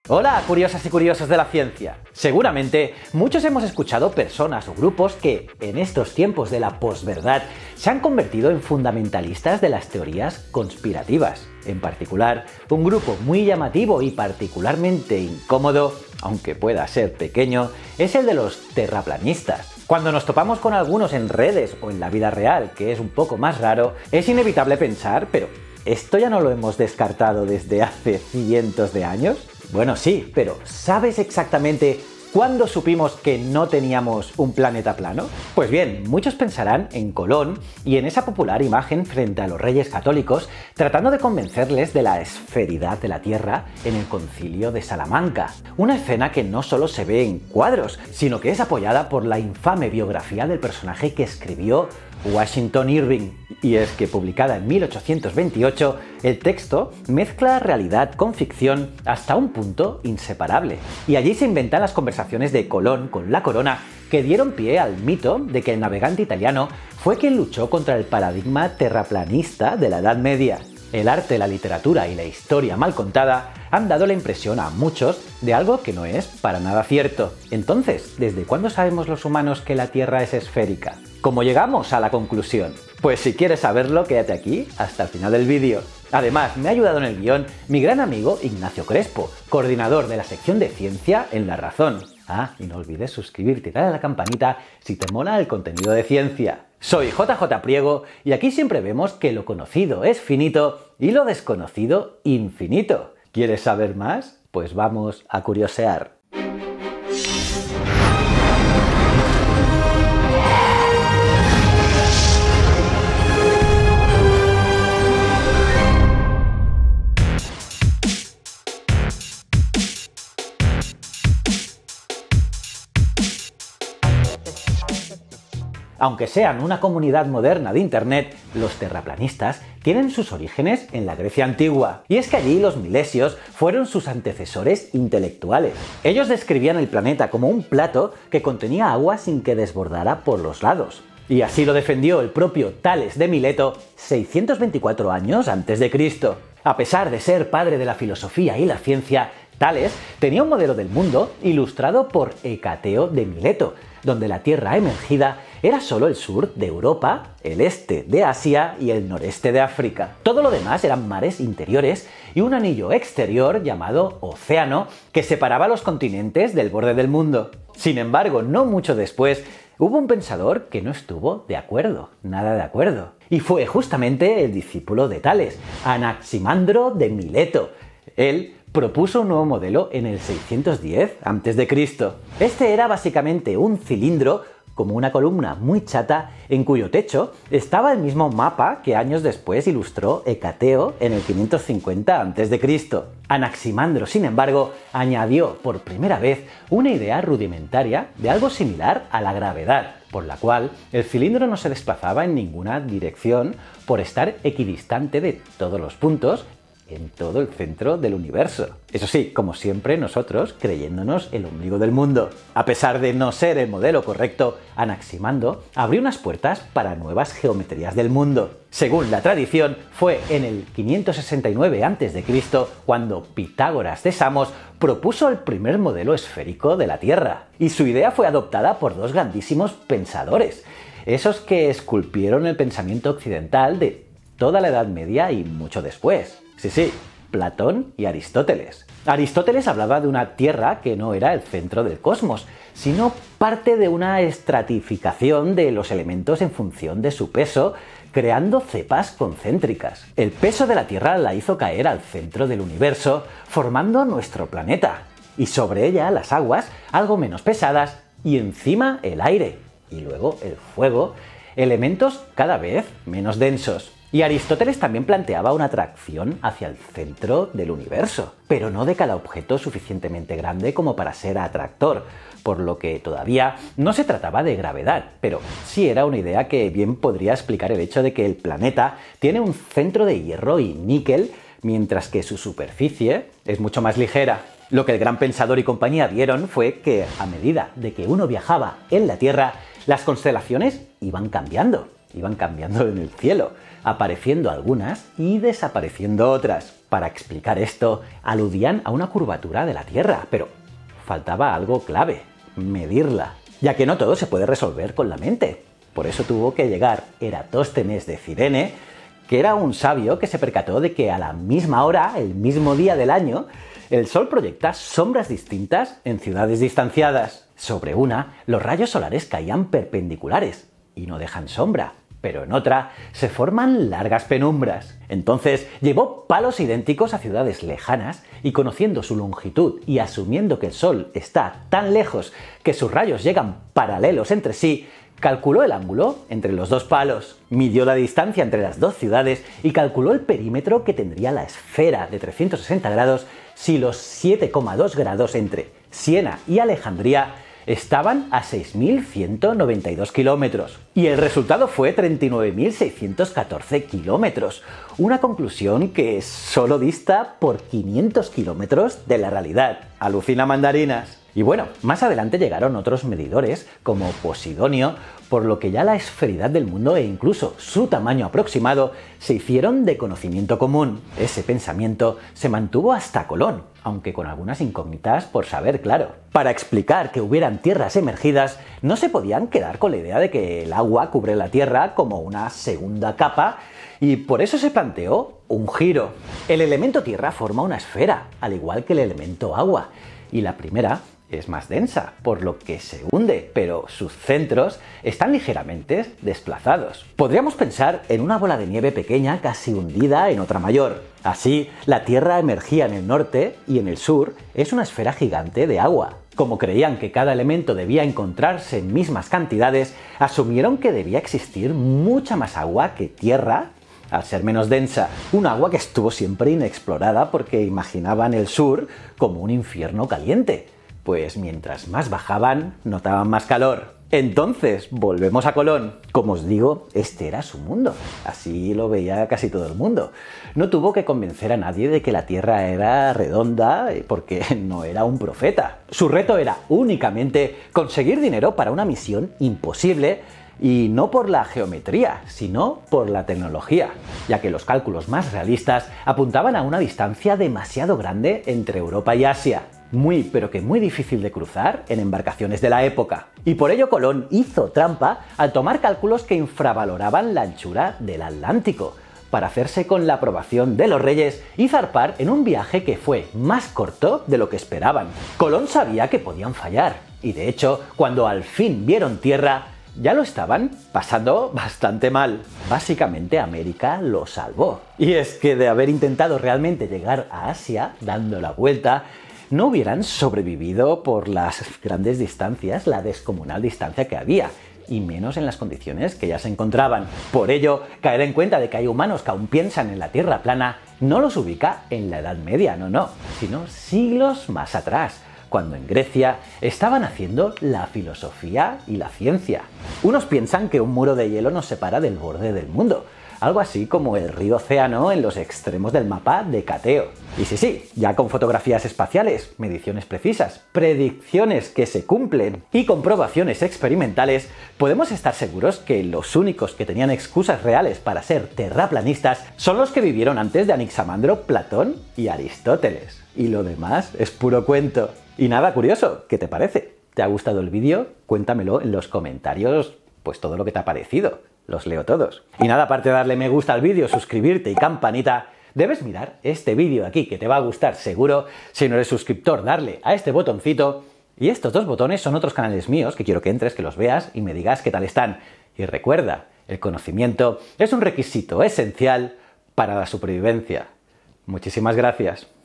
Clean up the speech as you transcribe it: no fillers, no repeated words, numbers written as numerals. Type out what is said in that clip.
Hola, curiosas y curiosos de la ciencia. Seguramente muchos hemos escuchado personas o grupos que, en estos tiempos de la posverdad, se han convertido en fundamentalistas de las teorías conspirativas. En particular, un grupo muy llamativo y particularmente incómodo, aunque pueda ser pequeño, es el de los terraplanistas. Cuando nos topamos con algunos en redes o en la vida real, que es un poco más raro, es inevitable pensar, pero ¿esto ya no lo hemos descartado desde hace cientos de años? Bueno, sí, pero ¿sabes exactamente cuándo supimos que no teníamos un planeta plano? Pues bien, muchos pensarán en Colón y en esa popular imagen frente a los reyes católicos tratando de convencerles de la esferidad de la Tierra en el Concilio de Salamanca. Una escena que no solo se ve en cuadros, sino que es apoyada por la infame biografía del personaje que escribió Washington Irving. Y es que, publicada en 1828, el texto mezcla realidad con ficción hasta un punto inseparable. Y allí se inventan las conversaciones de Colón con la corona que dieron pie al mito de que el navegante italiano fue quien luchó contra el paradigma terraplanista de la Edad Media. El arte, la literatura y la historia mal contada han dado la impresión a muchos de algo que no es para nada cierto. Entonces, ¿desde cuándo sabemos los humanos que la Tierra es esférica? ¿Cómo llegamos a la conclusión? Pues si quieres saberlo, quédate aquí hasta el final del vídeo. Además, me ha ayudado en el guión mi gran amigo Ignacio Crespo, coordinador de la sección de ciencia en La Razón. Ah, y no olvides suscribirte y darle a la campanita si te mola el contenido de ciencia. Soy JJ Priego y aquí siempre vemos que lo conocido es finito y lo desconocido infinito. ¿Quieres saber más? Pues vamos a curiosear. Aunque sean una comunidad moderna de Internet, los terraplanistas tienen sus orígenes en la Grecia antigua. Y es que allí los milesios fueron sus antecesores intelectuales. Ellos describían el planeta como un plato que contenía agua sin que desbordara por los lados. Y así lo defendió el propio Tales de Mileto 624 años antes de Cristo. A pesar de ser padre de la filosofía y la ciencia, Tales tenía un modelo del mundo ilustrado por Hecateo de Mileto, donde la Tierra emergida era solo el sur de Europa, el este de Asia y el noreste de África. Todo lo demás eran mares interiores y un anillo exterior llamado océano que separaba los continentes del borde del mundo. Sin embargo, no mucho después, hubo un pensador que no estuvo de acuerdo, nada de acuerdo. Y fue justamente el discípulo de Tales, Anaximandro de Mileto. Él propuso un nuevo modelo en el 610 a.C. Este era básicamente un cilindro como una columna muy chata en cuyo techo estaba el mismo mapa que años después ilustró Hecateo en el 550 a.C. Anaximandro, sin embargo, añadió por primera vez una idea rudimentaria de algo similar a la gravedad, por la cual el cilindro no se desplazaba en ninguna dirección por estar equidistante de todos los puntos en todo el centro del universo. Eso sí, como siempre, nosotros creyéndonos el ombligo del mundo. A pesar de no ser el modelo correcto, Anaximandro abrió unas puertas para nuevas geometrías del mundo. Según la tradición, fue en el 569 a.C. cuando Pitágoras de Samos propuso el primer modelo esférico de la Tierra. Y su idea fue adoptada por dos grandísimos pensadores, esos que esculpieron el pensamiento occidental de toda la Edad Media y mucho después. Sí, Platón y Aristóteles. Aristóteles hablaba de una Tierra que no era el centro del cosmos, sino parte de una estratificación de los elementos en función de su peso, creando cepas concéntricas. El peso de la Tierra la hizo caer al centro del universo, formando nuestro planeta, y sobre ella las aguas, algo menos pesadas, y encima el aire, y luego el fuego, elementos cada vez menos densos. Y Aristóteles también planteaba una atracción hacia el centro del universo, pero no de cada objeto suficientemente grande como para ser atractor, por lo que todavía no se trataba de gravedad, pero sí era una idea que bien podría explicar el hecho de que el planeta tiene un centro de hierro y níquel, mientras que su superficie es mucho más ligera. Lo que el gran pensador y compañía vieron fue que, a medida de que uno viajaba en la Tierra, las constelaciones iban cambiando en el cielo. apareciendo algunas y desapareciendo otras. Para explicar esto, aludían a una curvatura de la Tierra, pero faltaba algo clave: medirla, ya que no todo se puede resolver con la mente. Por eso tuvo que llegar Eratóstenes de Cirene, que era un sabio que se percató de que a la misma hora, el mismo día del año, el Sol proyecta sombras distintas en ciudades distanciadas. Sobre una, los rayos solares caían perpendiculares y no dejan sombra, pero en otra se forman largas penumbras. Entonces llevó palos idénticos a ciudades lejanas y, conociendo su longitud y asumiendo que el Sol está tan lejos que sus rayos llegan paralelos entre sí, calculó el ángulo entre los dos palos, midió la distancia entre las dos ciudades y calculó el perímetro que tendría la esfera de 360 grados si los 7,2 grados entre Siena y Alejandría estaban a 6.192 kilómetros. Y el resultado fue 39.614 kilómetros. Una conclusión que solo dista por 500 kilómetros de la realidad. Alucina mandarinas. Y bueno, más adelante llegaron otros medidores, como Posidonio, por lo que ya la esferidad del mundo e incluso su tamaño aproximado se hicieron de conocimiento común. Ese pensamiento se mantuvo hasta Colón, aunque con algunas incógnitas por saber, claro. Para explicar que hubieran tierras emergidas, no se podían quedar con la idea de que el agua cubre la Tierra como una segunda capa, y por eso se planteó un giro. El elemento Tierra forma una esfera, al igual que el elemento agua, y la primera es más densa, por lo que se hunde, pero sus centros están ligeramente desplazados. Podríamos pensar en una bola de nieve pequeña casi hundida en otra mayor. Así, la Tierra emergía en el norte y en el sur es una esfera gigante de agua. Como creían que cada elemento debía encontrarse en mismas cantidades, asumieron que debía existir mucha más agua que tierra, al ser menos densa. Un agua que estuvo siempre inexplorada porque imaginaban el sur como un infierno caliente. Pues mientras más bajaban, notaban más calor. Entonces, volvemos a Colón. Como os digo, este era su mundo. Así lo veía casi todo el mundo. No tuvo que convencer a nadie de que la Tierra era redonda porque no era un profeta. Su reto era únicamente conseguir dinero para una misión imposible, y no por la geometría, sino por la tecnología, ya que los cálculos más realistas apuntaban a una distancia demasiado grande entre Europa y Asia. Muy, pero que muy difícil de cruzar en embarcaciones de la época. Y por ello Colón hizo trampa al tomar cálculos que infravaloraban la anchura del Atlántico, para hacerse con la aprobación de los reyes y zarpar en un viaje que fue más corto de lo que esperaban. Colón sabía que podían fallar, y de hecho, cuando al fin vieron tierra, ya lo estaban pasando bastante mal. Básicamente América lo salvó. Y es que de haber intentado realmente llegar a Asia, dando la vuelta, no hubieran sobrevivido por las grandes distancias, la descomunal distancia que había, y menos en las condiciones que ya se encontraban. Por ello, caer en cuenta de que hay humanos que aún piensan en la Tierra plana no los ubica en la Edad Media, no, sino siglos más atrás, cuando en Grecia estaban haciendo la filosofía y la ciencia. Unos piensan que un muro de hielo nos separa del borde del mundo, algo así como el río Océano en los extremos del mapa de Cateo. Y sí, ya con fotografías espaciales, mediciones precisas, predicciones que se cumplen y comprobaciones experimentales, podemos estar seguros que los únicos que tenían excusas reales para ser terraplanistas son los que vivieron antes de Anaximandro, Platón y Aristóteles. Y lo demás es puro cuento. Y nada curioso, ¿qué te parece? ¿Te ha gustado el vídeo? Cuéntamelo en los comentarios, pues todo lo que te ha parecido. Los leo todos. Y nada, aparte de darle me gusta al vídeo, suscribirte y campanita, debes mirar este vídeo de aquí, que te va a gustar seguro. Si no eres suscriptor, darle a este botoncito. Y estos dos botones son otros canales míos que quiero que entres, que los veas y me digas qué tal están. Y recuerda, el conocimiento es un requisito esencial para la supervivencia. Muchísimas gracias.